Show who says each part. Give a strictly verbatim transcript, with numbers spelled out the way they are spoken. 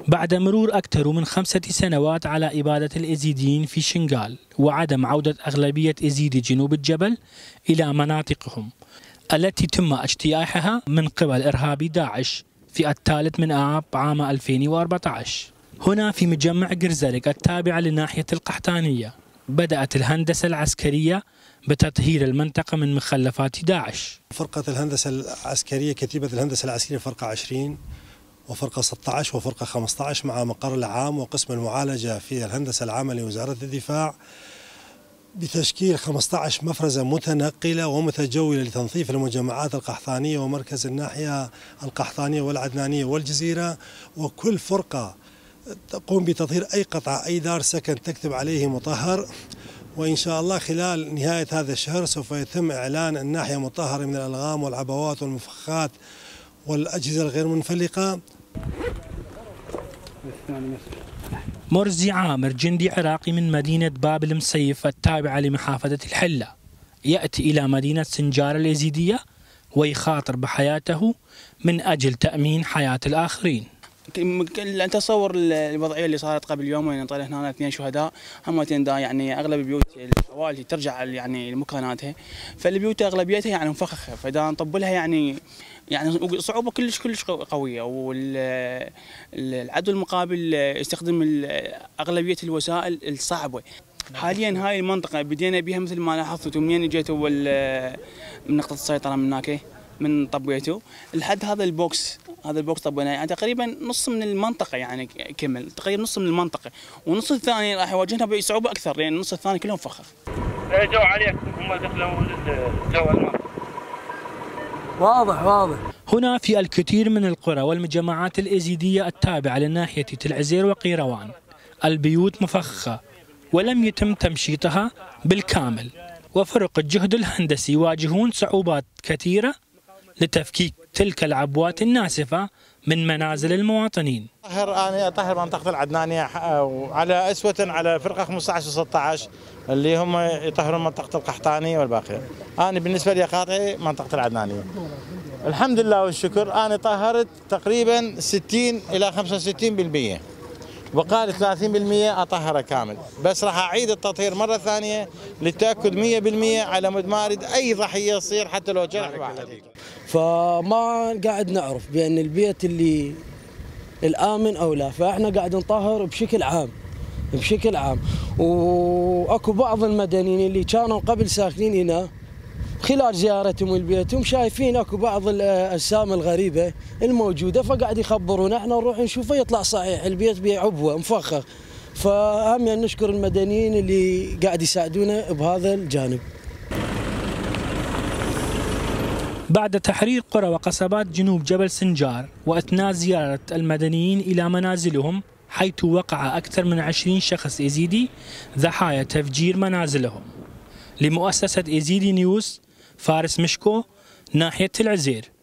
Speaker 1: بعد مرور أكثر من خمسة سنوات على إبادة الإيزيديين في شنغال وعدم عودة أغلبية إيزيدي جنوب الجبل إلى مناطقهم التي تم اجتياحها من قبل إرهابي داعش في الثالث من آب عام ألفين وأربعة عشر. هنا في مجمع قرزلك التابع لناحية القحطانية بدأت الهندسة العسكرية بتطهير المنطقة من مخلفات داعش.
Speaker 2: فرقة الهندسة العسكرية كتيبة الهندسة العسكرية فرقة عشرين وفرقة ستة عشر وفرقة خمسة عشر مع مقر العام وقسم المعالجة في الهندسة العامة لوزارة الدفاع بتشكيل خمسة عشر مفرزة متنقلة ومتجولة لتنظيف المجمعات القحطانية ومركز الناحية القحطانية والعدنانية والجزيرة، وكل فرقة تقوم بتطهير أي قطعة أي دار سكن تكتب عليه مطهر. وإن شاء الله خلال نهاية هذا الشهر سوف يتم إعلان الناحية مطهرة من الألغام والعبوات والمفخات والأجهزة الغير منفلقة.
Speaker 1: مرزي عامر جندي عراقي من مدينة باب المسيف التابعة لمحافظة الحلة يأتي إلى مدينة سنجار اليزيدية ويخاطر بحياته من أجل تأمين حياة الآخرين.
Speaker 3: انت تصور الوضعيه اللي صارت قبل يومين، طلع هنا اثنين شهداء همتين دا، يعني اغلب البيوت الحوالي ترجع يعني لمكاناتها، فالبيوت اغلبيتها يعني مفخخه، فدا نطبلها يعني يعني صعوبه كلش كلش قويه، والعدو المقابل يستخدم اغلبيه الوسائل الصعبه. حاليا هاي المنطقه بدينا بها مثل ما لاحظتوا منين اجيتوا من نقطه السيطره من هناك من طبيته لحد هذا البوكس، هذا البوكس طبيناه يعني تقريبا نص من المنطقه، يعني كمل تقريبا نص من المنطقه، والنص الثاني راح يواجهنا بصعوبه اكثر لان النص الثاني كلهم فخر.
Speaker 4: جو عليك هم دخلوا الجو الماء.
Speaker 5: واضح واضح.
Speaker 1: هنا في الكثير من القرى والمجمعات الإيزيدية التابعة لناحية تل عزير وقيروان البيوت مفخخة ولم يتم تمشيطها بالكامل، وفرق الجهد الهندسي يواجهون صعوبات كثيرة لتفكيك تلك العبوات الناسفة من منازل المواطنين.
Speaker 6: طهر أنا أطهر منطقة العدنانية على أسوة على فرقة خمسة عشر وستة عشر اللي هم يطهرون منطقة القحطانية والباقية. أنا بالنسبة لي قاطعي منطقة العدنانية. الحمد لله والشكر أنا طهرت تقريبا ستين إلى خمسة وستين بالمئة، وقال ثلاثين بالمئة أطهره كامل، بس راح أعيد التطهير مرة ثانية للتأكد مئة بالمئة على مود ما أريد أي ضحية يصير حتى لو جرح واحد.
Speaker 5: فما قاعد نعرف بأن البيت اللي الآمن أو لا، فإحنا قاعد نطهر بشكل عام بشكل عام وأكو بعض المدنيين اللي كانوا قبل ساكنين هنا خلال زيارتهم لبيتهم شايفين اكو بعض الاجسام الغريبه الموجوده، فقاعد يخبرونا احنا نروح نشوفه يطلع صحيح البيت بعبوه مفخخ. فهم يعني نشكر المدنيين اللي قاعد يساعدونا بهذا الجانب.
Speaker 1: بعد تحرير قرى وقصبات جنوب جبل سنجار واثناء زياره المدنيين الى منازلهم، حيث وقع اكثر من عشرين شخص إيزيدي ضحايا تفجير منازلهم. لمؤسسه إيزيدي نيوز، فارس مشكو، ناحية تل عزير.